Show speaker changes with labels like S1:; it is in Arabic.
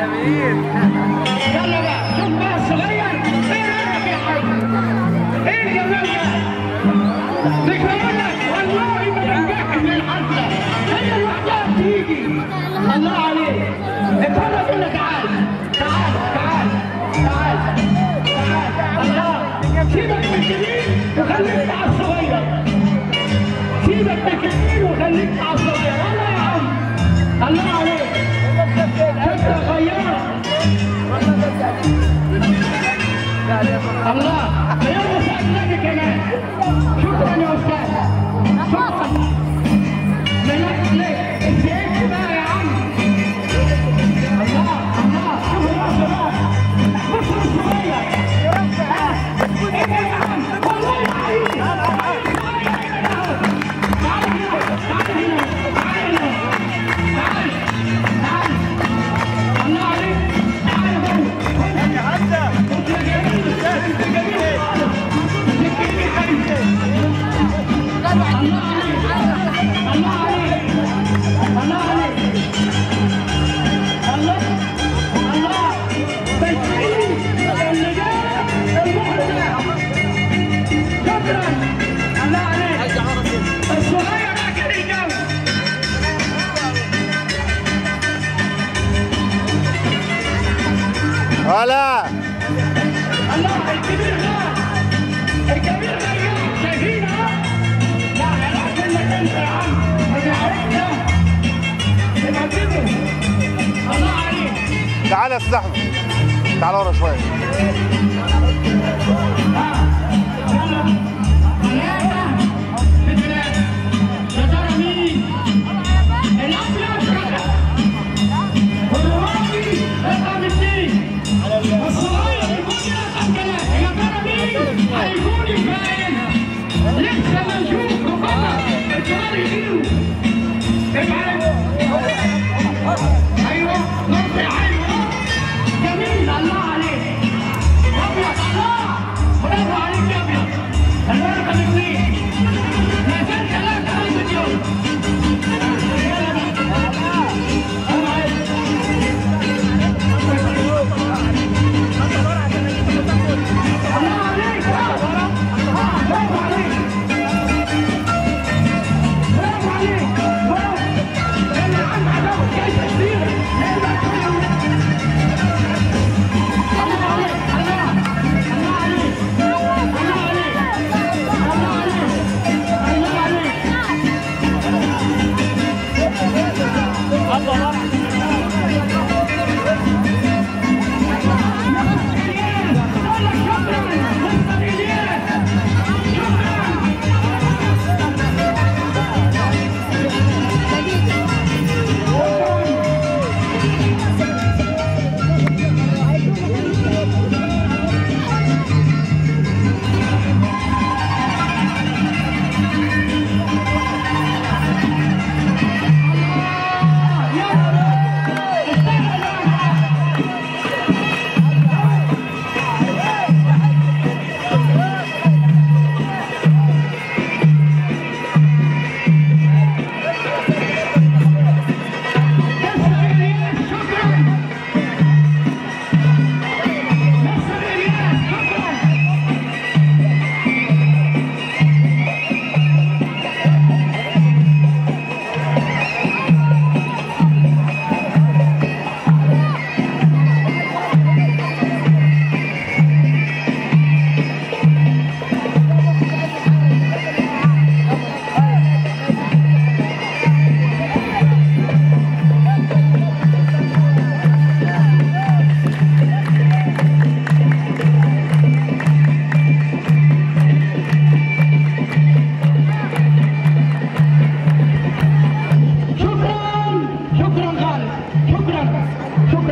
S1: يلا بقى شوف بقى الصغير، ايه رايك يا حاج؟ ايه الجمال ده؟ مش بقول لك والله ما بنجحش للحفله، هي لوحدها بتيجي. الله عليك. اتفرج كده، تعال تعال تعال تعال تعال. الله، سيبك من الكبير وخليك مع الصغير. سيبك من الكبير وخليك مع الصغير. والله يا عم الله عليك. انت غيرت الله. يلا سعد النبي كمان. شكرا يا استاذ، شكرا. ليه ازيك بقى يا عم؟ الله الله، شوف الراس بقى، بص الصغير. ايه ده يا عم؟ والله العظيم تعال هنا، تعال هنا، تعال هنا، تعال تعال. الله عليك، تعال بقى يا عزة. انت جميل، انت جميل خالص، انت جميل خالص. الله عليك، الله عليك، الله عليك، الله الله. تشكيل اللي جاب المخرج، شكرا. الله عليك. الصغير اكل الجو.
S2: هلا
S1: الله. الكبير غاب، الكبير غاب، شايفين اهو. لا عرفت انك انت يا عم، انا عرفت يبقى كده. الله عليك.
S2: تعال يا استاذ احمد، تعال ورا شويه.